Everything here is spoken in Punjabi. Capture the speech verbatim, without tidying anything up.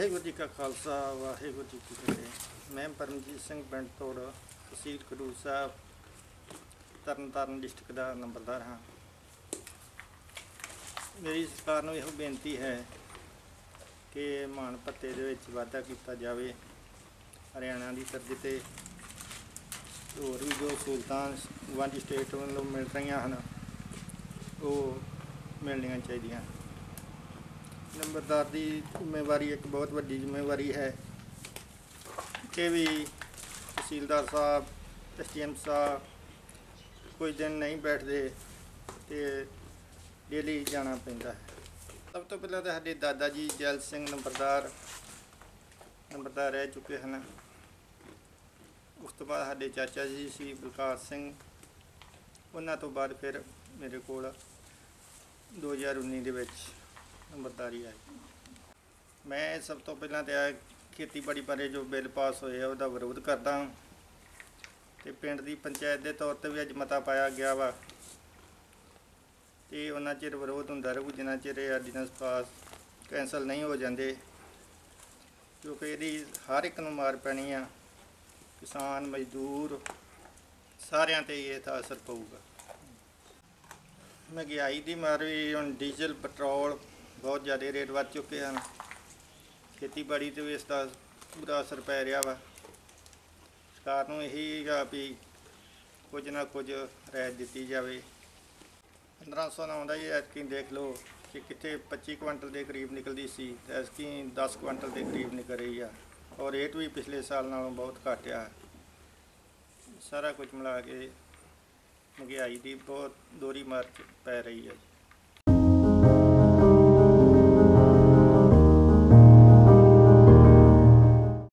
ਵਾਹਿਗੁਰੂ ਜੀ ਕਾ ਖਾਲਸਾ ਵਾਹਿਗੁਰੂ ਜੀ ਕੀ ਫਤਿਹ। ਮੈਂ ਪਰਮਜੀਤ ਸਿੰਘ ਪਿੰਡ ਤੋੜ ਤਹਿਸੀਲ ਖਡੂਰ ਸਾਹਿਬ ਤਰਨ ਤਾਰਨ ਡਿਸਟ੍ਰਿਕਟ ਦਾ ਨੰਬਰਦਾਰ ਹਾਂ। ਮੇਰੀ ਸਰਕਾਰ ਨੂੰ ਇਹੋ ਬੇਨਤੀ ਹੈ ਕਿ ਮਾਣ ਭੱਤੇ ਦੇ ਵਿੱਚ ਵਾਧਾ ਕੀਤਾ ਜਾਵੇ। ਹਰਿਆਣਾ ਦੀ ਤਰਜ਼ 'ਤੇ ਹੋਰ ਵੀ ਜੋ ਸਹੂਲਤਾਂ ਵਾਂਝੀ ਸਟੇਟ ਵੱਲੋਂ ਮਿਲ ਰਹੀਆਂ ਹਨ ਉਹ ਮਿਲਣੀਆਂ ਚਾਹੀਦੀਆਂ। ਨੰਬਰਦਾਰ ਦੀ ਜ਼ਿੰਮੇਵਾਰੀ ਇੱਕ ਬਹੁਤ ਵੱਡੀ ਜ਼ਿੰਮੇਵਾਰੀ ਹੈ ਕਿ ਵੀ ਤਹਿਸੀਲਦਾਰ ਸਾਹਿਬ ਐਸ ਡੀ ਐਮ ਸਾਹਿਬ ਕੁਝ ਦਿਨ ਨਹੀਂ ਬੈਠਦੇ ਅਤੇ ਡੇਲੀ ਜਾਣਾ ਪੈਂਦਾ ਹੈ। ਸਭ ਤੋਂ ਪਹਿਲਾਂ ਤਾਂ ਸਾਡੇ ਦਾਦਾ ਜੀ ਜੈਲ ਸਿੰਘ ਨੰਬਰਦਾਰ ਨੰਬਰਦਾਰ ਰਹਿ ਚੁੱਕੇ ਹਨ। ਉਸ ਤੋਂ ਬਾਅਦ ਸਾਡੇ ਚਾਚਾ ਜੀ ਸੀ ਬਲਕਾਰ ਸਿੰਘ, ਉਹਨਾਂ ਤੋਂ ਬਾਅਦ ਫਿਰ ਮੇਰੇ ਕੋਲ ਦੋ ਹਜ਼ਾਰ ਉੱਨੀ ਦੇ ਵਿੱਚ ਨੰਬਰਦਾਰੀ ਆਈ। ਮੈਂ ਸਭ ਤੋਂ ਪਹਿਲਾਂ ਤਾਂ ਖੇਤੀਬਾੜੀ ਬਾਰੇ ਜੋ ਬਿੱਲ ਪਾਸ ਹੋਏ ਆ ਉਹਦਾ ਵਿਰੋਧ ਕਰਦਾ ਹਾਂ ਅਤੇ ਪਿੰਡ ਦੀ ਪੰਚਾਇਤ ਦੇ ਤੌਰ 'ਤੇ ਵੀ ਅੱਜ ਮਤਾ ਪਾਇਆ ਗਿਆ ਵਾ ਅਤੇ ਉਹਨਾਂ ਚਿਰ ਵਿਰੋਧ ਹੁੰਦਾ ਰਹੂ ਜਿੰਨਾ ਚਿਰ ਇਹ ਆਰਡੀਨੈਂਸ ਪਾਸ ਕੈਂਸਲ ਨਹੀਂ ਹੋ ਜਾਂਦੇ, ਕਿਉਂਕਿ ਇਹਦੀ ਹਰ ਇੱਕ ਨੂੰ ਮਾਰ ਪੈਣੀ ਆ। ਕਿਸਾਨ ਮਜ਼ਦੂਰ ਸਾਰਿਆਂ 'ਤੇ ਇਹ ਤਾਂ ਅਸਰ ਪਊਗਾ। ਮਹਿੰਗਾਈ ਦੀ ਮਾਰ ਵੀ ਹੁਣ ਡੀਜ਼ਲ ਪੈਟਰੋਲ ਬਹੁਤ ਜ਼ਿਆਦਾ ਰੇਟ ਵੱਧ ਚੁੱਕੇ ਹਨ। ਖੇਤੀਬਾੜੀ 'ਤੇ ਵੀ ਇਸ ਦਾ ਪੂਰਾ ਅਸਰ ਪੈ ਰਿਹਾ ਵਾ। ਸਰਕਾਰ ਨੂੰ ਇਹੀ ਗਾ ਵੀ ਕੁਝ ਨਾ ਕੁਝ ਰਿਆਇਤ ਦਿੱਤੀ ਜਾਵੇ। ਪੰਦਰਾਂ ਸੌ ਨਾ ਆਉਂਦਾ ਜੀ, ਐਤਕੀ ਦੇਖ ਲਓ ਕਿ ਕਿੱਥੇ ਪੱਚੀ ਕੁਆਂਟਲ ਦੇ ਕਰੀਬ ਨਿਕਲਦੀ ਸੀ ਅਤੇ ਐਤਕੀ ਦਸ ਕੁਆਂਟਲ ਦੇ ਕਰੀਬ ਨਿਕਲ ਰਹੀ ਆ, ਔਰ ਰੇਟ ਵੀ ਪਿਛਲੇ ਸਾਲ ਨਾਲੋਂ ਬਹੁਤ ਘੱਟ ਆ। ਸਾਰਾ ਕੁਝ ਮਿਲਾ ਕੇ ਮਹਿੰਗਾਈ ਦੀ ਬਹੁਤ ਦੋਹਰੀ ਮਾਰ ਪੈ ਰਹੀ ਹੈ।